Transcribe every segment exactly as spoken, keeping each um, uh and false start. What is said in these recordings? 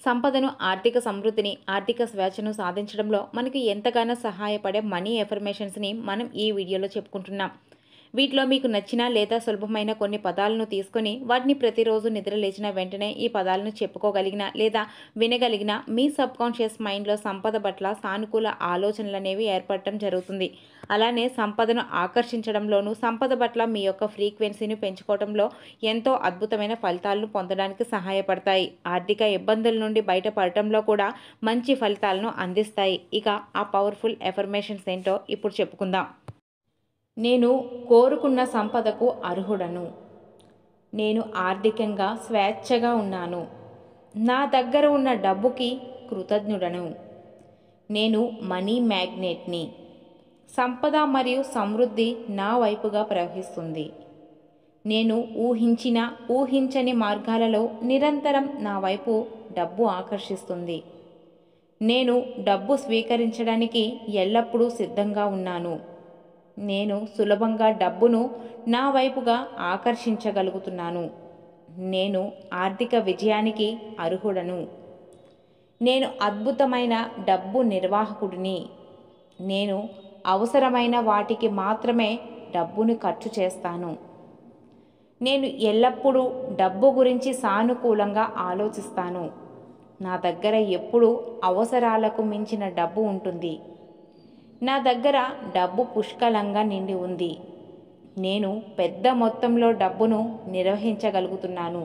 సంపదను, ఆర్థిక సమృద్ధిని, ఆర్థిక స్వేచ్ఛను సాధించడంలో మనకి ఎంతగానో సహాయపడే మనీ ఎఫర్మేషన్స్ని మనం ఈ వీడియోలో చెప్పుకుంటున్నాం. వీటిలో మీకు నచ్చిన లేదా సులభమైన కొన్ని పదాలను తీసుకొని వాటిని ప్రతిరోజు నిద్ర లేచిన వెంటనే ఈ పదాలను చెప్పుకోగలిగిన లేదా వినగలిగిన మీ సబ్ కాన్షియస్ మైండ్లో సంపద పట్ల సానుకూల ఆలోచనలు అనేవి ఏర్పడటం జరుగుతుంది. అలానే సంపదను ఆకర్షించడంలోనూ, సంపద పట్ల మీ యొక్క ఫ్రీక్వెన్సీని పెంచుకోవడంలో ఎంతో అద్భుతమైన ఫలితాలను పొందడానికి సహాయపడతాయి. ఆర్థిక ఇబ్బందుల నుండి బయటపడటంలో కూడా మంచి ఫలితాలను అందిస్తాయి. ఇక ఆ పవర్ఫుల్ ఎఫర్మేషన్స్ ఏంటో ఇప్పుడు చెప్పుకుందాం. నేను కోరుకున్న సంపదకు అర్హుడను. నేను ఆర్థికంగా స్వేచ్ఛగా ఉన్నాను. నా దగ్గర ఉన్న డబ్బుకి కృతజ్ఞుడను. నేను మనీ మ్యాగ్నెట్ని. సంపద మరియు సమృద్ధి నా వైపుగా ప్రవహిస్తుంది. నేను ఊహించిన ఊహించని మార్గాలలో నిరంతరం నా వైపు డబ్బు ఆకర్షిస్తుంది. నేను డబ్బు స్వీకరించడానికి ఎల్లప్పుడూ సిద్ధంగా ఉన్నాను. నేను సులభంగా డబ్బును నా వైపుగా ఆకర్షించగలుగుతున్నాను. నేను ఆర్థిక విజయానికి అర్హుడను. నేను అద్భుతమైన డబ్బు నిర్వాహకుడిని. నేను అవసరమైన వాటికి మాత్రమే డబ్బును ఖర్చు చేస్తాను. నేను ఎల్లప్పుడూ డబ్బు గురించి సానుకూలంగా ఆలోచిస్తాను. నా దగ్గర ఎప్పుడూ అవసరాలకు మించిన డబ్బు ఉంటుంది. నా దగ్గర డబ్బు పుష్కలంగా నిండి ఉంది. నేను పెద్ద మొత్తంలో డబ్బును నిర్వహించగలుగుతున్నాను.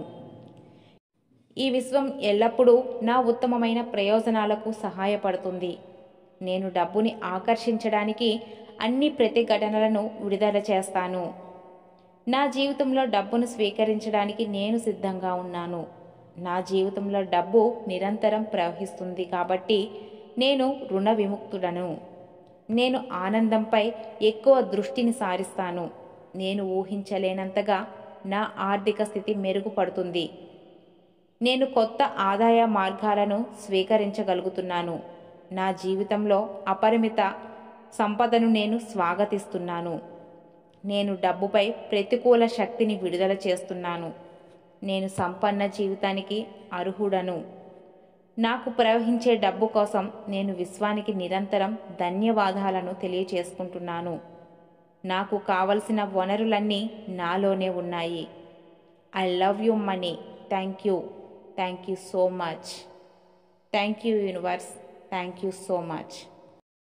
ఈ విశ్వం ఎల్లప్పుడూ నా ఉత్తమమైన ప్రయోజనాలకు సహాయపడుతుంది. నేను డబ్బుని ఆకర్షించడానికి అన్ని ప్రతిఘటనలను విడుదల చేస్తాను. నా జీవితంలో డబ్బును స్వీకరించడానికి నేను సిద్ధంగా ఉన్నాను. నా జీవితంలో డబ్బు నిరంతరం ప్రవహిస్తుంది కాబట్టి నేను రుణ విముక్తుడను. నేను ఆనందంపై ఎక్కువ దృష్టిని సారిస్తాను. నేను ఊహించలేనంతగా నా ఆర్థిక స్థితి మెరుగుపడుతుంది. నేను కొత్త ఆదాయ మార్గాలను స్వీకరించగలుగుతున్నాను. నా జీవితంలో అపరిమిత సంపదను నేను స్వాగతిస్తున్నాను. నేను డబ్బుపై ప్రతికూల శక్తిని విడుదల చేస్తున్నాను. నేను సంపన్న జీవితానికి అర్హుడను. నాకు ప్రవహించే డబ్బు కోసం నేను విశ్వానికి నిరంతరం ధన్యవాదాలను తెలియచేసుకుంటున్నాను. నాకు కావలసిన వనరులన్నీ నాలోనే ఉన్నాయి. I love you money. Thank you. Thank you so much. Thank you universe. Thank you so much.